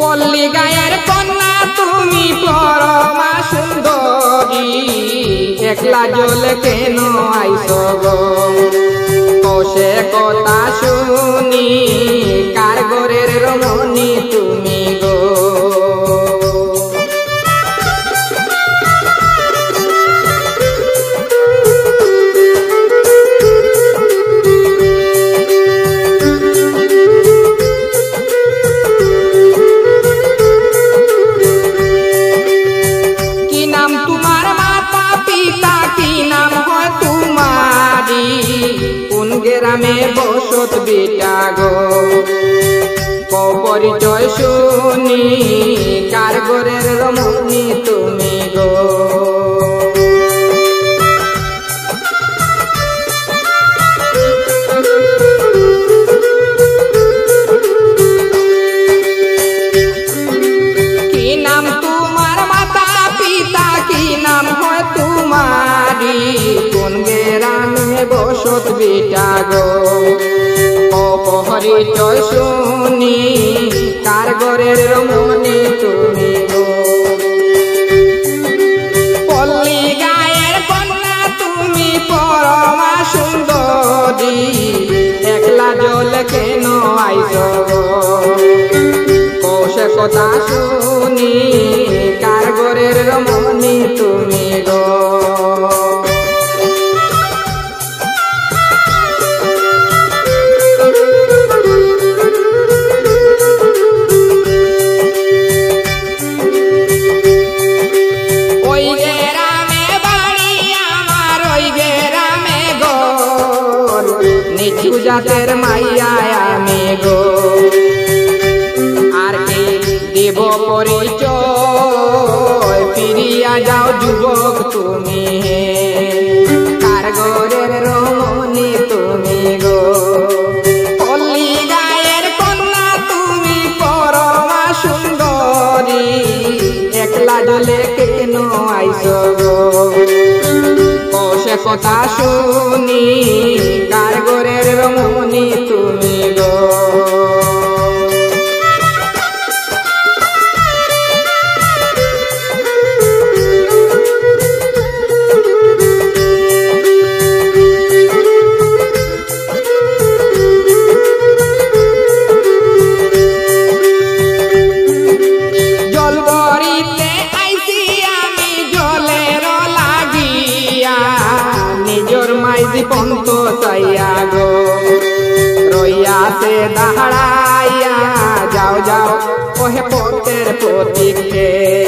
পল্লী গায়ের কন্যা তুমি পরমা সুন্দরী, একলা জলে কেন আইছো গো? কষে কথা শুনি কার ঘরের রমণী তুমি গো? গ্রামে বসত বেটা গো? পরিচয় শুনি কার ঘরের রমণী তুমি গো? কি নাম তোমার মাতা পিতা, কি নাম হয় তোমারি? কোন গ্রামে বসত বেটা গো? পরিচয় শুনি কার ঘরের রমণী তুমি গো? পল্লী গায়ের কন্যা তুমি পরমা সুন্দরী, একলা জলে কেন আইছো গো? কৌশে কথা শুনি কার ঘরের রমণী তুমি গো? নিচু জাতের মাইয়া আমি গো, আর কি দেব পরিচয়? ফিরিয়া যাও যুবক তুমি, কার ঘরের রমণী তুমি গো? পল্লী গায়ের কন্যা তুমি পরমা সুন্দরী, একলা জলে কেন আইছো গো? কৌশে কথা শুনি কার ঘরের রমণী তুমি গো? জলবরিতে আইছি আমি জলের লাগিয়া, নিজর মাইজি পন্ত চাইয়া গো, রইয়াছে দাঁড়াইয়া। যাও যাও ওহে পথের প্রতীকে,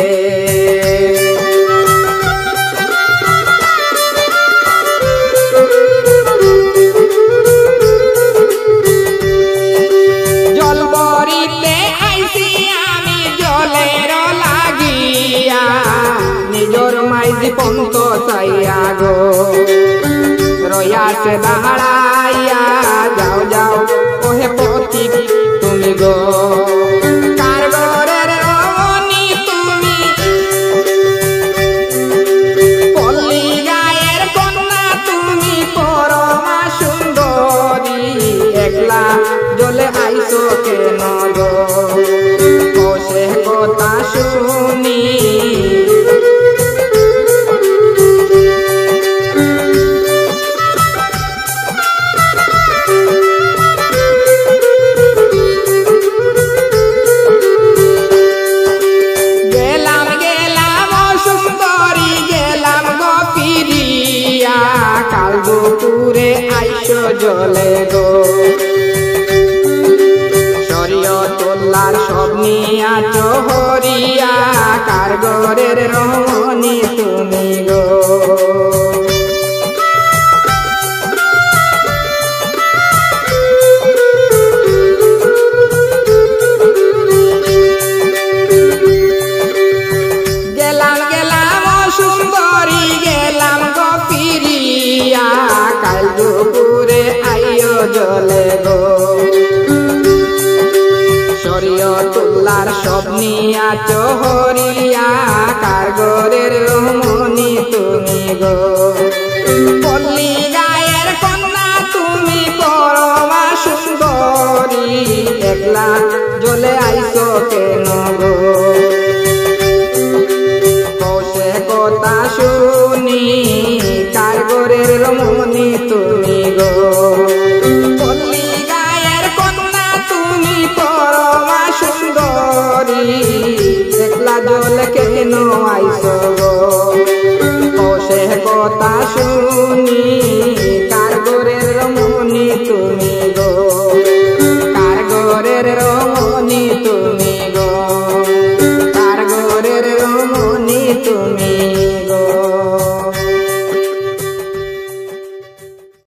জলবরিতে আইছি আমি জলের লাগিয়া, নিজর মাইজি পন্ত চাইয়া গো, রইয়াছে দাঁড়াইয়া। যাও যাও ওহে পথিক তুমি গো, কার ঘরের রমণী তুমি? পল্লী গায়ের কন্যা তুমি পরমা সুন্দরী, একলা জলে আইছো কেন গো? কৌশে কথা শুনি দুপুরে আইসো জলে গো, শরীয়তুল্লাহর সব নিয়া চহরিয়া, কার ঘরের রমণী তুমি গো? গেলাম গেলাম সুন্দরী, গেলাম গো ফিরিয়া, কাল দুপুরে আইও জলে গো, শরীয়তুল্লাহর সব নিয়া চহরিয়া, কার ঘরের রমণী তুমি গো? পল্লী গায়ের কন্যা তুমি পরমা সুন্দরী, একলা জলে আইসো কেন গো কৌশে কথা শুনি কার ঘরের রমণী তুমি গো পল্লী গায়ের কন্যা তুমি পরমা সুন্দরী একলা জলে কেন আইসো গো